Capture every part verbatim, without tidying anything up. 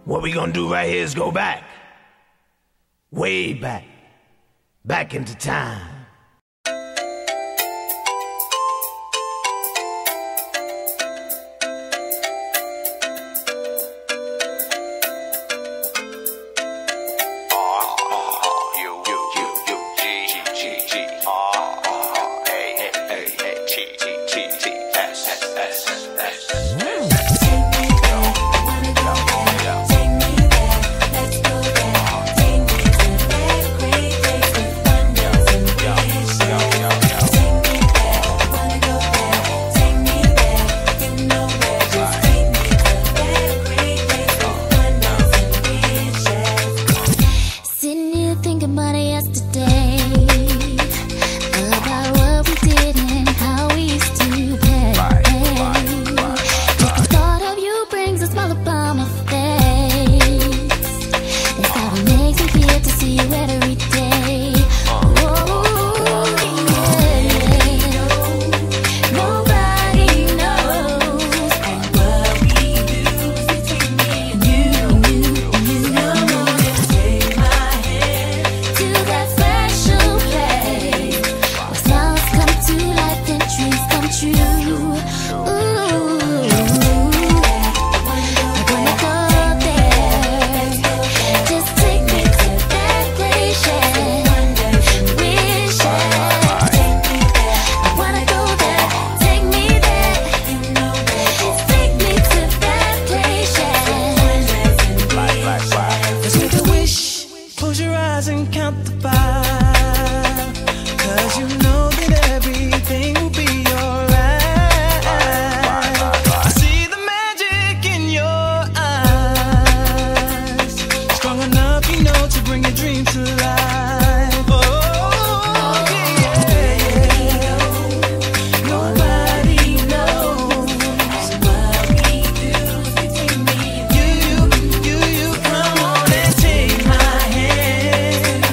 What we gonna do right here is go back. Way back. Back into time. And count the five, 'cause you know that everything will be alright. I see the magic in your eyes, strong enough, you know, to bring your dream to life. Oh, yeah, yeah. Nobody knows what we do between me and you. You, you, you, come on and take my hand.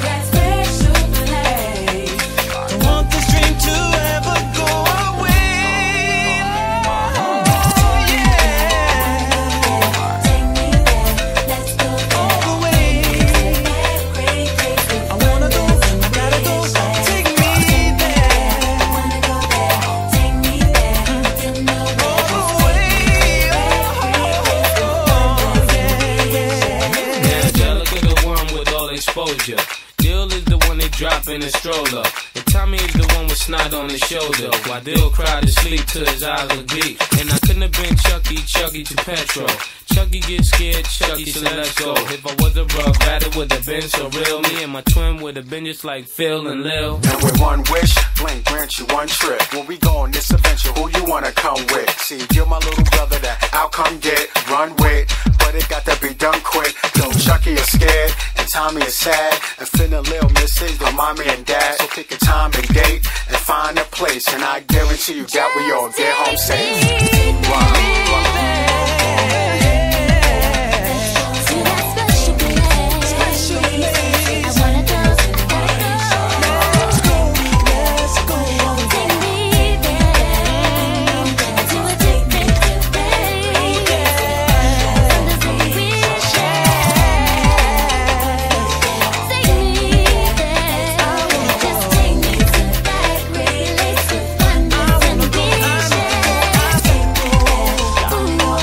Dill is the one they drop in a stroller, and Tommy is the one with snot on his shoulder. While Dill cried to sleep till his eyes were bleak, and I couldn't have been Chucky, Chucky to Petro. Chucky gets scared, Chucky said let's go. If I was a rough rat, it would have been so real. Me and my twin would have been just like Phil and Lil. And with one wish, Blink grant you one trip. When we go on this adventure, who you wanna come with? See, you're my little brother that I'll come get, run with, but it got to be done quick. Yo, Chucky is scared, and Tommy is sad, and Finn and Lil misses their mommy and dad. So pick a time and date, and find a place, and I guarantee you that we all get home safe. Run, run. Ooh.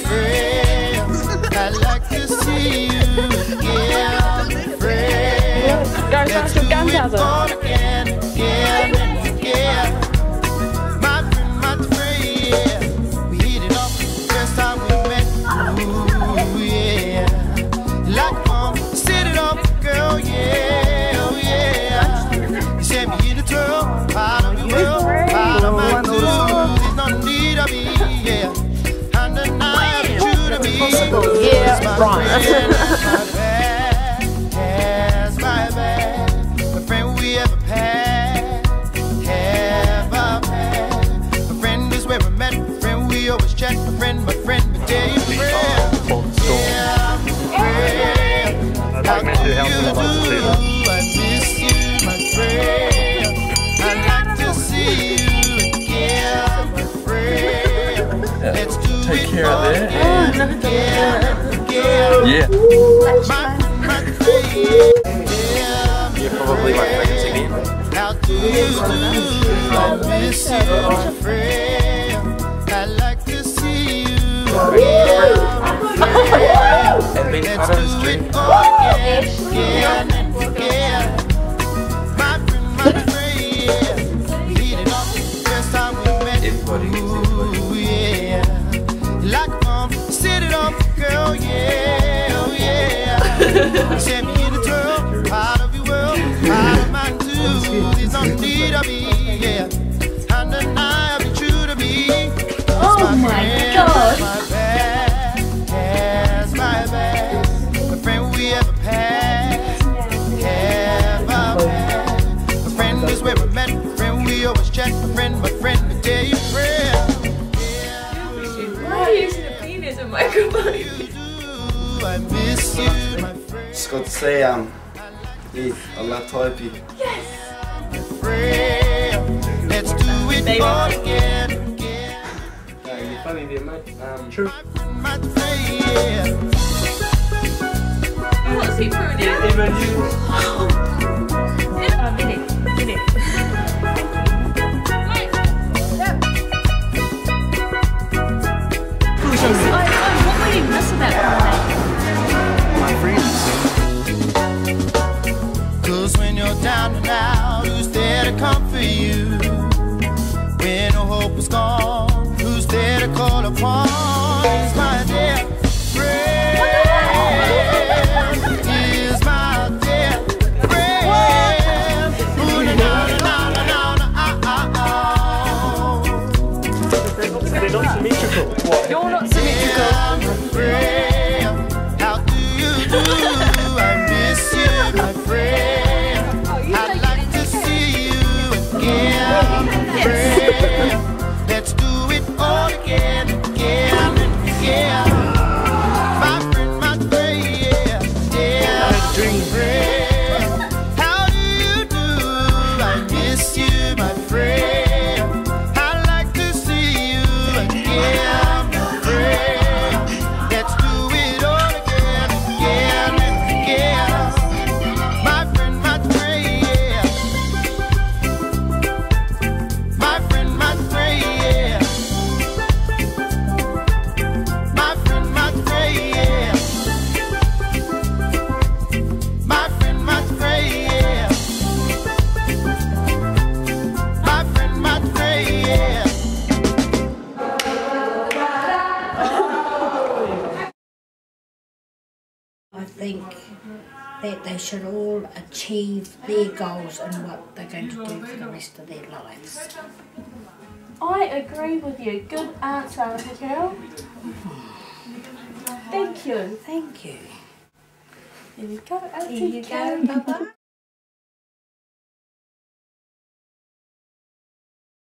friend. I'd like to see you again, friend. Guys, Let's that's do your it all again, again and again. My friend, my friend, we hit it off the first time we met. Ooh, yeah. Like mom, set it off, girl, yeah, oh yeah. You sent me in a twirl, part of your world, part of mine too. There's no need of me, yeah. Undeniable, true to me. Yeah, my right. friend, my bad, yes, my bad. My friend we ever had, ever had. My friend is where we met. My friend we always check. My friend, my friend, my day friend. Yeah, my friend. How do you do? I miss you, my friend. I'd like to see you again, my friend. Let's do Take it care of all that. again, again, again. Yeah. My, my friend. Yeah, You're probably my friends again. how do you do? I miss you, my friend. I'd like to see you again, my friend. And been Let's part of this do dream. it all again, again and again. My friend, my friend. We hit it off the first time we met. Everybody gets Ooh, yeah. Like mom, set it off, girl, yeah, oh yeah. Send me in a twirl, part of your world, part of mine too. There's no need of me, yeah. Undeniably true to me. Oh my God. My bad, yes, my bad. My friend we ever had, ever had. My friend is where we met. My friend we always check. My friend, my friend, my day friend. Why are you using a penis and microphone? I miss you, my friend. Just got to say, um, yeah, I love Topi. friend. Let's do it all again, again. No, you're funny there, mate. Um, True. My friend. What's he pruning? Yeah, Emma, you. A minute, minute. What were you missing that My friends. Cause when you're down and out, who's there to comfort you? When no hope is gone, who's there to call upon? Is my dear friend. Is my dear friend. Ooh, na, na, na, na, na, na, ah, ah, ah. They're not symmetrical. What? You're not symmetrical. How do you do? I miss you, my friend. I'd like to see you again, friend. Let's do it all again, again and again. My friend, my friend, yeah, friend. How do you do? I miss you, my friend. I'd like to see you again, my friend. Let's do it all again, again and again. My friend, my friend. My friend, my friend. My friend, my friend. My friend, my friend. My friend, my friend. I think that they should all achieve their goals and what they're going to do for the rest of their lives. I agree with you. Good answer, Raquel. Thank you. Thank you. Here we go. Here you go, Baba.